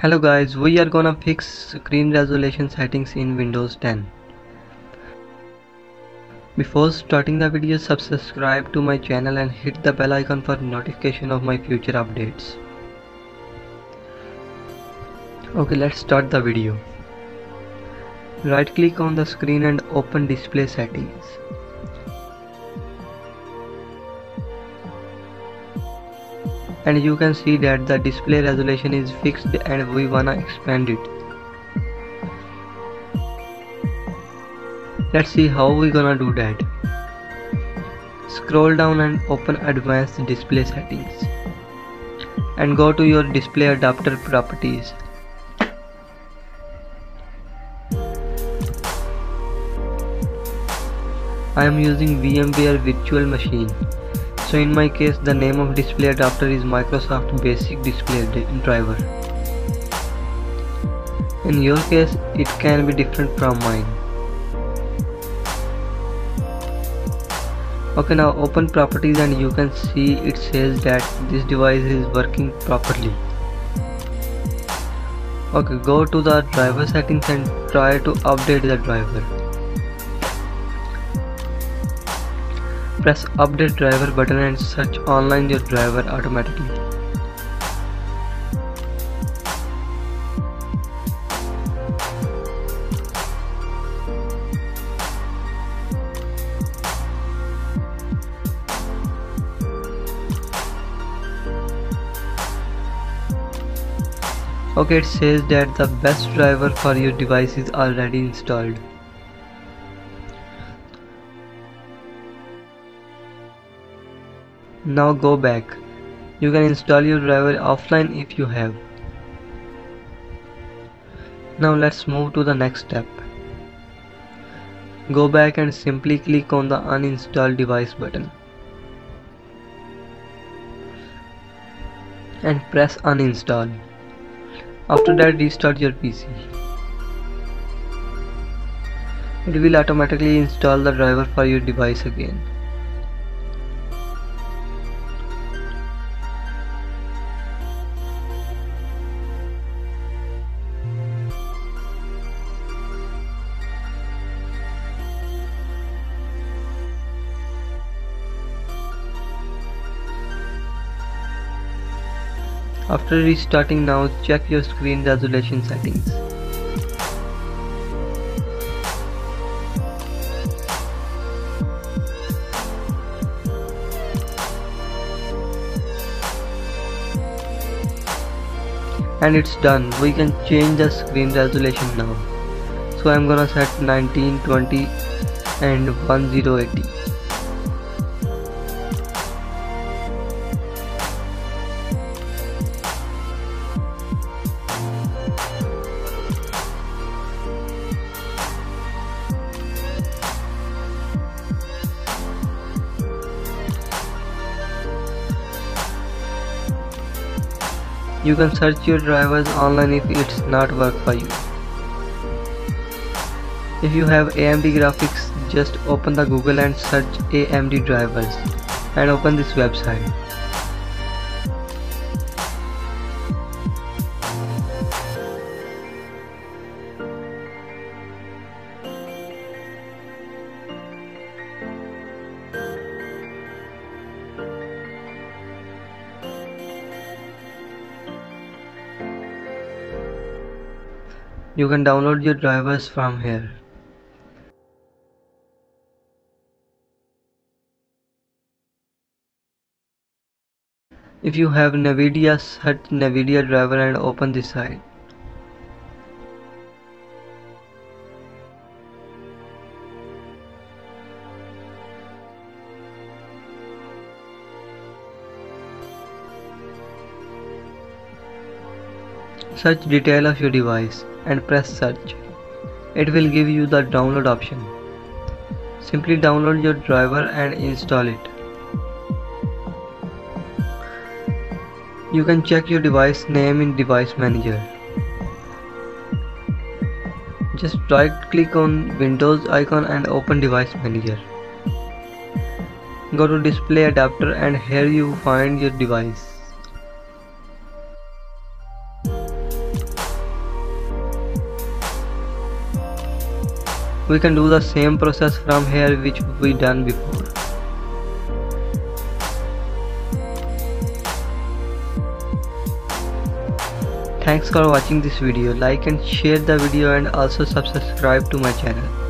Hello guys, we are gonna fix screen resolution settings in Windows 10. Before starting the video, subscribe to my channel and hit the bell icon for notification of my future updates. Okay, let's start the video. Right click on the screen and open display settings. And you can see that the display resolution is fixed and we wanna expand it. Let's see how we gonna do that. Scroll down and open advanced display settings and go to your display adapter properties. I am using VMware virtual machine. So in my case the name of display adapter is Microsoft Basic Display Driver. In your case it can be different from mine. Okay, now open properties and you can see it says that this device is working properly. Okay, go to the driver settings and try to update the driver. Press update driver button and search online your driver automatically. Okay, it says that the best driver for your device is already installed. Now go back. You can install your driver offline if you have. Now let's move to the next step. Go back and simply click on the uninstall device button and press uninstall. After that, restart your PC. It will automatically install the driver for your device again. After restarting, now check your screen resolution settings. And it's done. We can change the screen resolution now. So I'm gonna set 1920 and 1080. You can search your drivers online if it's not work for you. If you have AMD graphics, just open the Google and search AMD drivers and open this website. You can download your drivers from here. If you have NVIDIA, search NVIDIA driver and open this site. Search detail of your device and press search. It will give you the download option. Simply download your driver and install it. You can check your device name in device manager. Just right click on Windows icon and open device manager. Go to display adapter and here you find your device. we can do the same process from here which we done before. Thanks for watching this video. Like and share the video and also subscribe to my channel.